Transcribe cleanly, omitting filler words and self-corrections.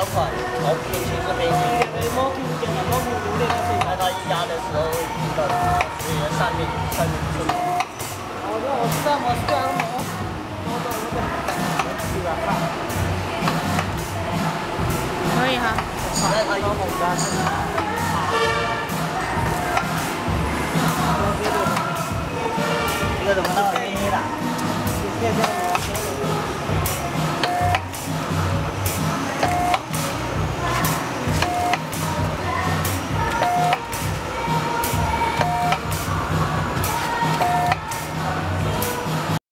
款，然后引擎是黑金。摸图点了，摸图如练到现在，它一压的时候会听到所以上面顺。我知道模式啊， 可以哈。 那它有红单。这个怎么那么黑的？